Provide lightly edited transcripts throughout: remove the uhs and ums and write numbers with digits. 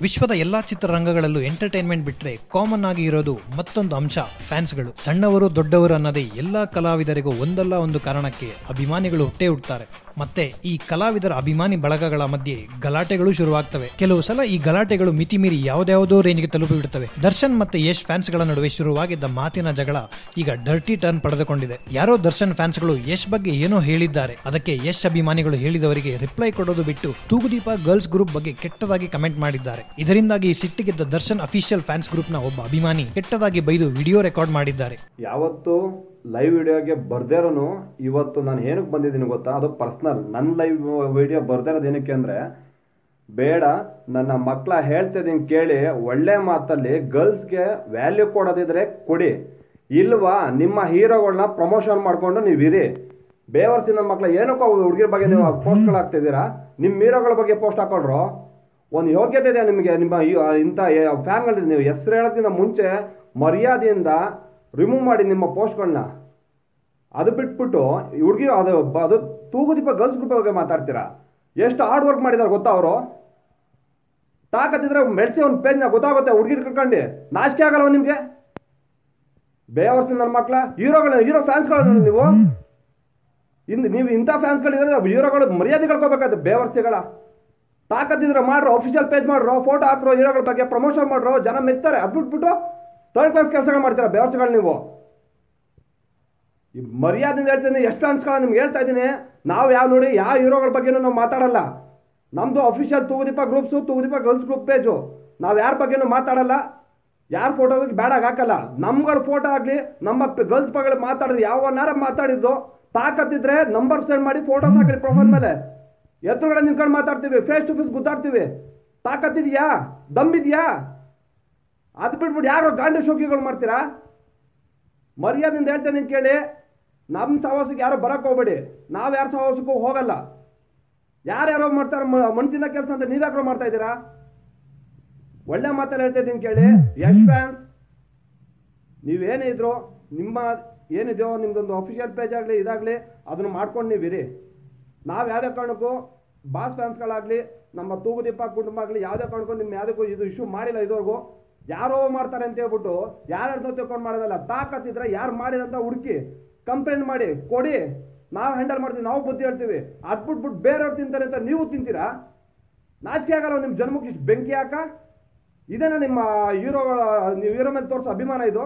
ವಿಶ್ವದ ಎಲ್ಲಾ ಚಿತ್ರರಂಗಗಳಲ್ಲೂ ಎಂಟರ್ಟೈನ್ಮೆಂಟ್ ಬಿಟ್ರೆ ಕಾಮನ್ ಆಗಿ ಇರೋದು ಮತ್ತೊಂದು ಅಂಶ ಫ್ಯಾನ್ಸ್ಗಳು. ಸಣ್ಣವರು ದೊಡ್ಡವರು ಅನ್ನೋದೇ ಎಲ್ಲಾ ಕಲಾವಿದರಿಗೂ ಒಂದಲ್ಲ ಒಂದು ಕಾರಣಕ್ಕೆ ಅಭಿಮಾನಿಗಳು ಹುಟ್ಟೇ ಹುಡ್ತಾರೆ. ಮತ್ತೆ ಈ ಕಲಾವಿದರ ಅಭಿಮಾನಿ ಬಳಗಗಳ ಮಧ್ಯೆ ಗಲಾಟೆಗಳು ಶುರುವಾಗ್ತವೆ. ಕೆಲವು ಸಲ ಈ ಗಲಾಟೆಗಳು ಮಿತಿಮೀರಿ ಯಾವುದ್ಯಾವುದೋ ರೇಂಜ್ಗೆ ತಲುಪಿ ಬಿಡುತ್ತವೆ. ದರ್ಶನ್ ಮತ್ತೆ ಯಶ್ ಫ್ಯಾನ್ಸ್ಗಳ ನಡುವೆ ಶುರುವಾಗಿದ್ದ ಮಾತಿನ ಜಗಳ ಈಗ ಡರ್ಟಿ ಟರ್ನ್ ಪಡೆದುಕೊಂಡಿದೆ. ಯಾರೋ ದರ್ಶನ್ ಫ್ಯಾನ್ಸ್ಗಳು ಯಶ್ ಬಗ್ಗೆ ಏನೋ ಹೇಳಿದ್ದಾರೆ, ಅದಕ್ಕೆ ಯಶ್ ಅಭಿಮಾನಿಗಳು ಹೇಳಿದವರಿಗೆ ರಿಪ್ಲೈ ಕೊಡೋದು ಬಿಟ್ಟು ತೂಗುದೀಪ ಗರ್ಲ್ಸ್ ಗ್ರೂಪ್ ಬಗ್ಗೆ ಕೆಟ್ಟದಾಗಿ ಕಮೆಂಟ್ ಮಾಡಿದ್ದಾರೆ. ಇದರಿಂದಾಗಿ ಸಿಟ್ಟಿಗೆದ್ದ ದರ್ಶನ್ ಅಫಿಷಿಯಲ್ ಫ್ಯಾನ್ಸ್ ಗ್ರೂಪ್ ನ ಒಬ್ಬ ಅಭಿಮಾನಿ ಕೆಟ್ಟದಾಗಿ ಬೈದು ವಿಡಿಯೋ ರೆಕಾರ್ಡ್ ಮಾಡಿದ್ದಾರೆ. ಯಾವತ್ತು ಲೈವ್ ವಿಡಿಯೋಗೆ ಬರ್ದೇರೋನು ಇವತ್ತು ನಾನು ಏನಕ್ಕೆ ಬಂದಿದ್ದೀನಿ ಗೊತ್ತಾ? ಅದು ಪರ್ಸನಲ್. ನನ್ನ ಲೈವ್ ವಿಡಿಯೋ ಬರ್ದಿರೋದು ಏನಕ್ಕೆ ಅಂದ್ರೆ, ಬೇಡ ನನ್ನ ಮಕ್ಕಳ ಹೇಳ್ತಿದ್ದೀನಿ ಕೇಳಿ, ಒಳ್ಳೆ ಮಾತಲ್ಲಿ ಗರ್ಲ್ಸ್ಗೆ ವ್ಯಾಲ್ಯೂ ಕೊಡೋದಿದ್ರೆ ಕೊಡಿ, ಇಲ್ವಾ ನಿಮ್ಮ ಹೀರೋಗಳನ್ನ ಪ್ರಮೋಷನ್ ಮಾಡ್ಕೊಂಡು ನೀವಿರಿ. ಬೇವರ್ಸಿ ನನ್ನ ಮಕ್ಕಳ ಏನಕ್ಕೋ ಹುಡುಗಿರ ಬಗ್ಗೆ ನೀವು ಪೋಸ್ಟ್ಗಳು ಹಾಕ್ತಿದ್ದೀರಾ? ನಿಮ್ಮ ಹೀರೋಗಳ ಬಗ್ಗೆ ಪೋಸ್ಟ್ ಹಾಕೊಂಡ್ರು ಒಂದು ಯೋಗ್ಯತೆ ಇದೆ ನಿಮಗೆ? ನಿಮ್ಮ ಇಂಥ ಫ್ಯಾನ್ಗಳು ನೀವು ಹೆಸರು ಹೇಳೋದ್ಕಿಂತ ಮುಂಚೆ ಮರ್ಯಾದೆಯಿಂದ ರಿಮೂವ್ ಮಾಡಿ ನಿಮ್ಮ ಪೋಸ್ಟ್ಗಳನ್ನ. ಅದು ಬಿಟ್ಬಿಟ್ಟು ಹುಡುಗಿ ಅದು ತೂಗುದೀಪ ಗರ್ಲ್ಸ್ ಗ್ರೂಪ್ ಬಗ್ಗೆ ಮಾತಾಡ್ತೀರಾ? ಎಷ್ಟು ಹಾರ್ಡ್ ವರ್ಕ್ ಮಾಡಿದಾರೆ ಗೊತ್ತಾ ಅವರು? ತಾಕತ್ತಿದ್ರೆ ಮೆಡ್ಸಿ ಒಂದು ಪೇಜ್ನ ಗೊತ್ತಾಗುತ್ತೆ ಹುಡುಗಿರ್ ಕರ್ಕೊಂಡು. ನಾಚಿಕೆ ಆಗಲ್ವ ನಿಮ್ಗೆ? ಬೇವರ್ಸಿ ನನ್ನ ಮಕ್ಕಳ ಹೀರೋ ಫ್ಯಾನ್ಸ್ಗಳು ನೀವು ಇಂಥ ಫ್ಯಾನ್ಸ್ಗಳಿದ್ರೆ ಹೀರೋಗಳು ಮರ್ಯಾದೆ ಕಳ್ಕೋಬೇಕಾದ್ರೆ ಬೇವರ್ಸಿಗಳ. ತಾಕತ್ತಿದ್ರೆ ಮಾಡ್ರೋ, ಅಫಿಷಿಯಲ್ ಪೇಜ್ ಮಾಡ್ರೋ, ಫೋಟೋ ಹಾಕ್ರೋ, ಹೀರೋಗಳ ಬಗ್ಗೆ ಪ್ರಮೋಷನ್ ಮಾಡ್ರೋ, ಜನ ಮೆಚ್ತಾರೆ. ಅದು ಬಿಟ್ಬಿಟ್ಟು ಥರ್ಡ್ ಕ್ಲಾಸ್ ಕೆಲಸಗಳು ಮಾಡ್ತೀರಾ ಬೇವರ್ಸಿಗಳು ನೀವು. ಈ ಮರ್ಯಾದೆಯಿಂದ ಹೇಳ್ತೀನಿ, ಎಷ್ಟು ಅನ್ಸ್ಕೊಳ್ಳ ನಿಮ್ಗೆ ಹೇಳ್ತಾ ಇದ್ದೀನಿ. ನಾವು ನೋಡಿ ಯಾವ ಹೀರೋಗಳ ಬಗ್ಗೆನೂ ನಾವು ಮಾತಾಡಲ್ಲ. ನಮ್ದು official Thoogudeepa groups, Thoogudeepa girls group page. ನಾವು ಯಾರ ಬಗ್ಗೆನೂ ಮಾತಾಡಲ್ಲ, ಯಾರ ಫೋಟೋ ಬ್ಯಾಡಾಗಿ ಹಾಕಲ್ಲ. ನಮ್ಗಳ ಫೋಟೋ ಆಗಲಿ, ನಮ್ಮ ಗರ್ಲ್ಸ್ ಬಗ್ಗೆ ಮಾತಾಡಿದ್ರು ಯಾವನಾರ ಮಾತಾಡಿದ್ದು ತಾಕತ್ತಿದ್ರೆ ನಂಬರ್ ಸೆಂಡ್ ಮಾಡಿ ಫೋಟೋಸ್ ಹಾಕಿ ಪ್ರೊಫೈಲ್ ಮೇಲೆ. ಎದುರುಗಡೆ ನಿಂತ್ಕೊಂಡು ಮಾತಾಡ್ತೀವಿ, ಫೇಸ್ ಟು ಫೇಸ್ ಗುದ್ದಾಡ್ತೀವಿ. ತಾಕತ್ತಿದ್ಯಾ? ದಮ್ಮಿದ್ಯಾ? ಅದು ಬಿಟ್ಬಿಟ್ಟು ಯಾರೋ ಗಾಂಡಿ ಶೋಕಿಗಳು ಮಾಡ್ತೀರಾ? ಮರ್ಯಾದಿಂದ ಹೇಳ್ತೇನೆ ಕೇಳಿ. ನಮ್ಮ ಸಹವಾಸಕ್ಕೆ ಯಾರೋ ಬರಕ್ಕೆ ಹೋಗ್ಬೇಡಿ. ನಾವು ಯಾರ ಸಹವಾಸಕ್ಕೂ ಹೋಗಲ್ಲ. ಯಾರ್ಯಾರೋ ಮಾಡ್ತಾರೆ ಮಣ್ತಿನ ಕೆಲಸ ಅಂತ ನೀವ್ಯಾಕ್ರೋ ಮಾಡ್ತಾ ಇದ್ದೀರಾ? ಒಳ್ಳೆ ಮಾತಲ್ಲಿ ಹೇಳ್ತಾ ಇದ್ದೀನಿ ಕೇಳಿ. ಯಶ್ ಫ್ಯಾನ್ಸ್ ನೀವೇನೇ ಇದ್ರು, ನಿಮ್ಮ ಏನಿದೆಯೋ ನಿಮ್ದೊಂದು ಅಫಿಷಿಯಲ್ ಪೇಜ್ ಆಗಲಿ ಇದಾಗಲಿ ಅದನ್ನು ಮಾಡ್ಕೊಂಡು ನೀವಿರಿ. ನಾವು ಯಾವುದೇ ಕಾರಣಕ್ಕೂ ಬಾಸ್ ಫ್ಯಾನ್ಸ್ಗಳಾಗಲಿ, ನಮ್ಮ ತೂಗುದೀಪ ಕುಟುಂಬ ಆಗಲಿ ಯಾವುದೇ ಕಾರಣಕ್ಕೂ ನಿಮ್ಮ ಯಾವುದಕ್ಕೂ ಇದು ಇಶ್ಯೂ ಮಾಡಿಲ್ಲ ಇದುವರೆಗೂ. ಯಾರೋ ಮಾಡ್ತಾರೆ ಅಂತ ಹೇಳ್ಬಿಟ್ಟು ಯಾರ್ಯಾರ್ದೋ ತಿಳ್ಕೊಂಡು ಮಾಡೋದಲ್ಲ. ತಾಕತ್ತಿದ್ರೆ ಯಾರು ಮಾಡಿದಂತ ಹುಡುಕಿ ಕಂಪ್ಲೇಂಟ್ ಮಾಡಿ ಕೊಡಿ, ನಾವು ಹ್ಯಾಂಡಲ್ ಮಾಡ್ತೀವಿ, ನಾವು ಬುದ್ಧಿ ಹೇಳ್ತೀವಿ. ಅದು ಬಿಟ್ಬಿಟ್ಟು ಬೇರೆಯವ್ರು ತಿಂತಾರೆ ಅಂತ ನೀವು ತಿಂತೀರಾ? ನಾಚಿಕೆ ಆಗಲ್ಲ ನಿಮ್ಮ ಜನ್ಮಕ್ಕೆ ಇಷ್ಟು ಬೆಂಕಿ ಹಾಕ? ಇದೇನ ನಿಮ್ಮ ನೀವು ಹೀರೋ ಮೇಲೆ ತೋರಿಸೋ ಅಭಿಮಾನ? ಇದು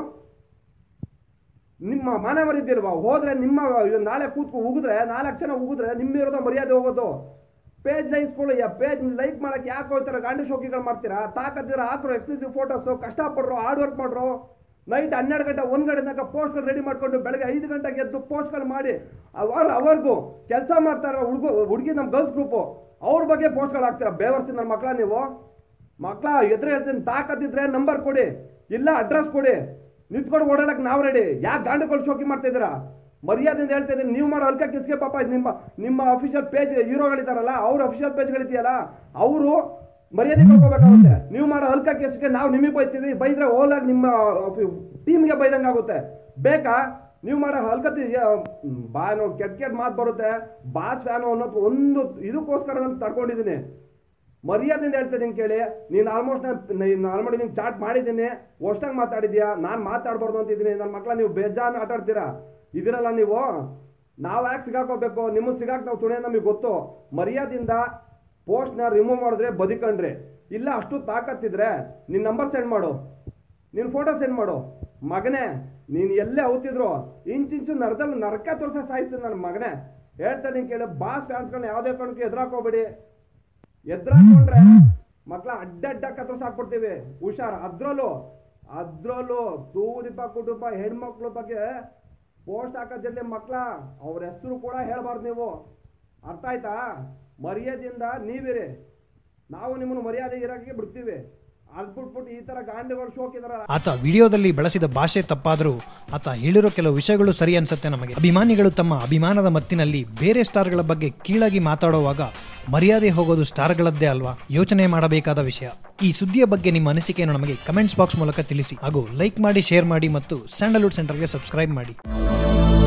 ನಿಮ್ಮ ಮಾನ ಮರ್ಯಾದಿಲ್ವಾ? ಹೋದ್ರೆ ನಿಮ್ಮ ನಾಳೆ ಕೂತ್ಕೊ ಉಗಿದ್ರೆ 4 ಜನ ಉಗಿದ್ರೆ ನಿಮ್ಮ ಇರೋದ ಮರ್ಯಾದೆ ಹೋಗೋದು. ಪೇಜ್ ಲೈಕ್ಸ್ಗಳು, ಪೇಜ್ ಲೈಕ್ ಮಾಡಕ್ಕೆ ಯಾಕೆ ಹೋಗ್ತಾರೆ? ಗಾಂಡಿ ಶೋಕಿಗಳು ಮಾಡ್ತೀರಾ? ತಾಕತ್ತಿರ ಹಾಕ್ರೋ ಎಕ್ಸ್ಕ್ಲೂಸಿವ್ ಫೋಟೋಸು, ಕಷ್ಟಪಡ್ರು, ಹಾರ್ಡ್ ವರ್ಕ್ ಮಾಡ್ರು. ನೈಟ್ 12 ಗಂಟೆ 1 ಗಂಟೆ ತನಕ ಪೋಸ್ಟ್ಗಳು ರೆಡಿ ಮಾಡ್ಕೊಂಡು ಬೆಳಗ್ಗೆ 5 ಗಂಟೆಗೆ ಎದ್ದು ಪೋಸ್ಟ್ಗಳು ಮಾಡಿ ಅವರ್ಗೂ ಕೆಲಸ ಮಾಡ್ತಾರೆ ಹುಡುಗಿ ನಮ್ಮ ಗರ್ಲ್ಸ್ ಗ್ರೂಪು. ಅವ್ರ ಬಗ್ಗೆ ಪೋಸ್ಟ್ಗಳು ಹಾಕ್ತೀರಾ ಬೇವರ್ಸಿ ನನ್ನ ಮಕ್ಕಳ ನೀವು. ಮಕ್ಕಳ ಎದುರು ಹೇಳ್ತೀನಿ, ತಾಕತ್ತಿದ್ರೆ ನಂಬರ್ ಕೊಡಿ, ಇಲ್ಲ ಅಡ್ರೆಸ್ ಕೊಡಿ, ನಿಂತ್ಕೊಂಡು ಓಡಾಡಕ್ಕೆ ನಾವು ರೆಡಿ. ಯಾಕೆ ಗಾಂಡಿಗಳು ಶೋಕಿ ಮಾಡ್ತಾ ಇದ್ದೀರಾ? ಮರ್ಯಾದೆಯಿಂದ ಹೇಳ್ತಾ ಇದ್ದೀನಿ. ನೀವು ಮಾಡೋ ಹಲ್ಕ ಕಿಸ್ಗೆ ಪಾಪ ನಿಮ್ಮ ಅಫಿಷಿಯಲ್ ಪೇಜ್ ಹೀರೋಗಳಿದಾರಲ್ಲ, ಅವ್ರ ಅಫಿಷಿಯಲ್ ಪೇಜ್ಗಳಿದೆಯಲ್ಲ, ಅವರು ಮರ್ಯಾದೆ ಕಳ್ಕೋಬೇಕಾಗುತ್ತೆ. ನೀವು ಮಾಡೋ ಹಲ್ಕ ಕೇಸ್ಗೆ ನಾವು ನಿಮಗೆ ಬೈತೀವಿ, ಬೈದ್ರೆ ಓಲಾಗಿ ನಿಮ್ಮ ಟೀಮ್ಗೆ ಬೈದಂಗೆ ಆಗುತ್ತೆ. ಬೇಕಾ? ನೀವು ಮಾಡೋ ಹಲ್ಕತಿ ಕೆಟ್ಟ ಮಾತು ಬರುತ್ತೆ. ಬಾಸ್ ಫ್ಯಾನು ಅನ್ನೋದು ಒಂದು ಇದಕ್ಕೋಸ್ಕರ ನಾನು ತಡ್ಕೊಂಡಿದ್ದೀನಿ. ಮರ್ಯಾದೆಯಿಂದ ಹೇಳ್ತಿದ್ದೀನಿ ಕೇಳಿ. ನೀನು ಆಲ್ಮೋಸ್ಟ್ ನೀನು ಚಾಟ್ ಮಾಡಿದ್ದೀನಿ, ಅಷ್ಟಾಗಿ ಮಾತಾಡಿದ್ಯಾ. ನಾನು ಮಾತಾಡ್ಬಾರ್ದು ಅಂತಿದ್ದೀನಿ. ನನ್ನ ಮಕ್ಕಳ ನೀವು ಬೇಜಾನ್ ಆಟ ಆಡ್ತೀರಾ ಇದಿರಲ್ಲ ನೀವು. ನಾವು ಯಾಕೆ ಸಿಗಾಕೋಬೇಕು? ನಿಮಗೆ ಸಿಗಾಕ್ ನಾವು ತುಣೆ ನಮಗೆ ಗೊತ್ತು. ಮರ್ಯಾದೆಯಿಂದ ಪೋಸ್ಟ್ನ ರಿಮೂವ್ ಮಾಡಿದ್ರೆ ಬದುಕಂಡ್ರಿ, ಇಲ್ಲ ಅಷ್ಟು ತಾಕತ್ತಿದ್ರೆ ನಿನ್ನ ನಂಬರ್ ಸೆಂಡ್ ಮಾಡು, ನಿನ್ನ ಫೋಟೋ ಸೆಂಡ್ ಮಾಡು. ಮಗನೇ ನೀನು ಎಲ್ಲೇ ಔತಿದ್ರು ಇಂಚಿಂಚು ನರಕ ತೋರ್ಸ ಸಾಯ್ತೀನಿ ನನ್ನ ಮಗನೇ. ಹೇಳ್ತಾ ಇದೀನಿ ಕೇಳಿ. ಬಾಸ್ ಫ್ಯಾನ್ಸ್ಗಳನ್ನ ಯಾವುದೇ ಕಾರಣಕ್ಕೂ ಎದುರಾಕೋಬೇಡಿ. ಎದುರಾಕೊಂಡ್ರೆ ಮಕ್ಕಳ ಅಡ್ಡ ಕತ್ತರಿಸಿ ಹಾಕ್ಬಿಡ್ತೀವಿ, ಹುಷಾರ್. ಅದ್ರಲ್ಲೂ ತೂಗುದೀಪ ಕುಟುಂಬ ಹೆಣ್ಮಕ್ಳ ಬಗ್ಗೆ ಪೋಸ್ಟ್ ಹಾಕೋದಿರ್ಲಿ ಮಕ್ಕಳ, ಅವ್ರ ಹೆಸರು ಕೂಡ ಹೇಳ್ಬಾರ್ದು ನೀವು. ಅರ್ಥ ಆಯ್ತಾ? ಮರ್ಯಾದೆಯಿಂದ ನೀವಿರಿ, ನಾವು ನಿಮ್ಮನ್ನು ಮರ್ಯಾದೆ ಇರಕ್ಕೆ ಬಿಡ್ತೀವಿ. ಅದ್ಬಿಟ್ಬಿಟ್ಟು ಈ ತರ ಗಾಂಡಿಗಳು ಶೋಕಿದಾರ. ಆತ ವಿಡಿಯೋದಲ್ಲಿ ಬಳಸಿದ ಭಾಷೆ ತಪ್ಪಾದ್ರೂ ಆತ ಹೇಳಿರೋ ಕೆಲವು ವಿಷಯಗಳು ಸರಿ ಅನ್ಸುತ್ತೆ ನಮಗೆ. ಅಭಿಮಾನಿಗಳು ತಮ್ಮ ಅಭಿಮಾನದ ಮತ್ತಿನಲ್ಲಿ ಬೇರೆ ಸ್ಟಾರ್ಗಳ ಬಗ್ಗೆ ಕೀಳಾಗಿ ಮಾತಾಡುವಾಗ ಮರ್ಯಾದೆ ಹೋಗೋದು ಸ್ಟಾರ್ಗಳದ್ದೇ ಅಲ್ವಾ? ಯೋಚನೆ ಮಾಡಬೇಕಾದ ವಿಷಯ. ಈ ಸುದ್ದಿಯ ಬಗ್ಗೆ ನಿಮ್ಮ ಅನಿಸಿಕೆಯನ್ನು ನಮಗೆ ಕಮೆಂಟ್ಸ್ ಬಾಕ್ಸ್ ಮೂಲಕ ತಿಳಿಸಿ ಹಾಗೂ ಲೈಕ್ ಮಾಡಿ, ಶೇರ್ ಮಾಡಿ ಮತ್ತು ಸ್ಯಾಂಡಲ್ವುಡ್ ಸೆಂಟರ್ಗೆ ಸಬ್ಸ್ಕ್ರೈಬ್ ಮಾಡಿ.